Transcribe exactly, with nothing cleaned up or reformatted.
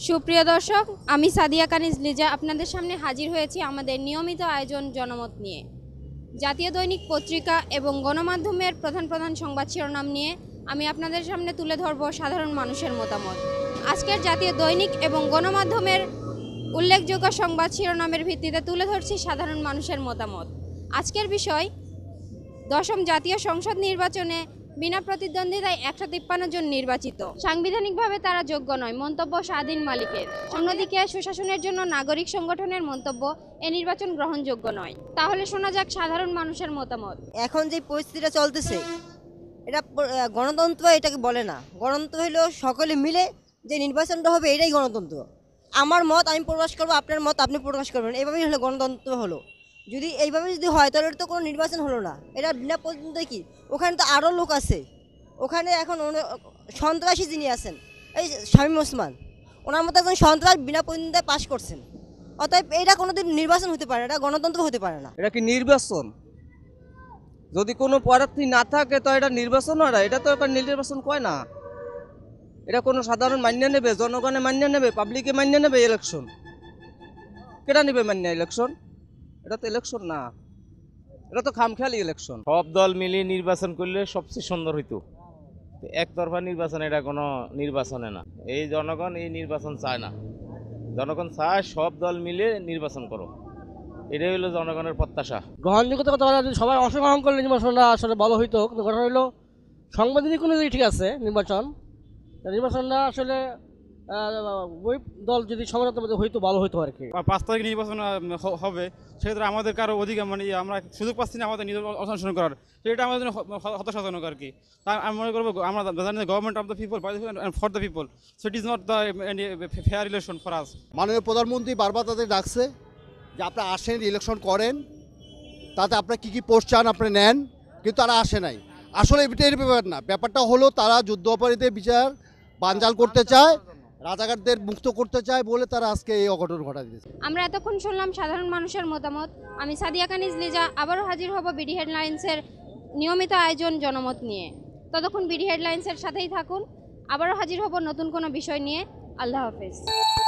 সুপ্রিয় দর্শক, আমি সাদিয়া কানিজ লিজা আপনাদের সামনে হাজির হয়েছি আমাদের নিয়মিত আয়োজন জনমত নিয়ে। জাতীয় দৈনিক পত্রিকা এবং গণমাধ্যমের প্রধান প্রধান সংবাদ শিরোনাম নিয়ে আমি আপনাদের সামনে তুলে ধরব সাধারণ মানুষের মতামত। আজকের জাতীয় দৈনিক এবং গণমাধ্যমের উল্লেখযোগ্য সংবাদ শিরোনামের ভিত্তিতে তুলে ধরছি সাধারণ মানুষের মতামত। আজকের বিষয়, দশম জাতীয় সংসদ নির্বাচনে বিনা প্রতিদ্বন্দ্বিতায় একশো তিপ্পান্ন জন নির্বাচিত, সাংবিধানিকভাবে তারা যোগ্য নয়, মন্তব্য স্বাধীন মালিকের। অন্যদিকে সুশাসনের জন্য নাগরিক সংগঠনের মন্তব্য, এ নির্বাচন গ্রহণযোগ্য নয়। তাহলে শোনা যাক সাধারণ মানুষের মতামত। এখন যে পরিস্থিতিটা চলতেছে, এটা গণতন্ত্র এটাকে বলে না। গণতন্ত্র হলো সকলে মিলে যে নির্বাচনটা হবে, এটাই গণতন্ত্র। আমার মত আমি প্রকাশ করবো, আপনার মত আপনি প্রকাশ করবেন, এইভাবেই হলো গণতন্ত্র হলো। যদি এইভাবে যদি হয় তাহলে তো কোনো নির্বাচন হলো না। এটা বিনা প্রতিদ্বন্দ্বিতায় কি, ওখানে তো আরও লোক আছে। ওখানে এখন সন্ত্রাসী যিনি আছেন, এই শামীম ওসমান, ওনার মতো একজন সন্ত্রাস বিনা প্রতিদ্বন্দ্বিতায় পাশ করছেন। অতএব এটা কোনোদিন নির্বাচন হতে পারে না, এটা গণতন্ত্র হতে পারে না। এটা কি নির্বাচন? যদি কোনো প্রার্থী না থাকে তো এটা নির্বাচন হয় না। এটা তো একটা নির্বাচন কয় না। এটা কোনো সাধারণ মান্য নেবে, জনগণে মান্য নেবে, পাবলিকে মান্য নেবে ইলেকশন? কেটা নেবে মান্য ইলেকশন? এটা তো ইলেকশন না, এটা তো খামখেয়ালি ইলেকশন। সব দল মিলিয়ে নির্বাচন করলে সবচেয়ে সুন্দর হইতো। একতরফা নির্বাচন এটা কোনো নির্বাচনে না। এই জনগণ এই নির্বাচন চায় না। জনগণ চায় সব দল মিলে নির্বাচন করো, এটাই হলো জনগণের প্রত্যাশা। গ্রহণযোগ্যতা কথা যদি সবাই অংশগ্রহণ করলে নির্বাচনটা আসলে ভালো হইতো, কিন্তু কথা হইলো সাংবিধানিক অনুযায়ী ঠিক আছে নির্বাচন, নির্বাচনটা আসলে ওই দল যদি সমাজের মধ্যে হইতো ভালো হইতো আর কি। পাঁচ তারিখ নির্বাচন হবে, সেক্ষেত্রে আমাদের কারো অধিকার মানে আমরা সুযোগ পাচ্ছি না আমাদের নিজের অনুসরণ করার, সেটা আমাদের জন্য হতাশাজনক আর কি। তাই আমি মনে করবো আমরা জানি government of the people, by the people and for the people, so it is not the fair relation for us. মাননীয় প্রধানমন্ত্রী বারবার তাদের ডাকছে যে আপনারা আসেন, ইলেকশন করেন, তাতে আপনারা কী কী পোস্ট চান আপনি নেন, কিন্তু তারা আসে নাই। আসলে এটাই ব্যাপার না, ব্যাপারটা হলো তারা যুদ্ধ অপরাধীদের বিচার বানচাল করতে চায়, রাজাকারদের মুক্ত করতে চায় বলে তারা আজকে এই অঘটন ঘটা দিয়েছে। আমরা এতক্ষণ শুনলাম সাধারণ মানুষের মতামত। আমি সাদিয়া কানিজ লিজা আবারও হাজির হব বিডি হেডলাইন্সের নিয়মিত আয়োজন জনমত নিয়ে। ততক্ষণ বিডি হেডলাইন্সের সাথেই থাকুন। আবারও হাজির হব নতুন কোনো বিষয় নিয়ে। আল্লাহ হাফেজ।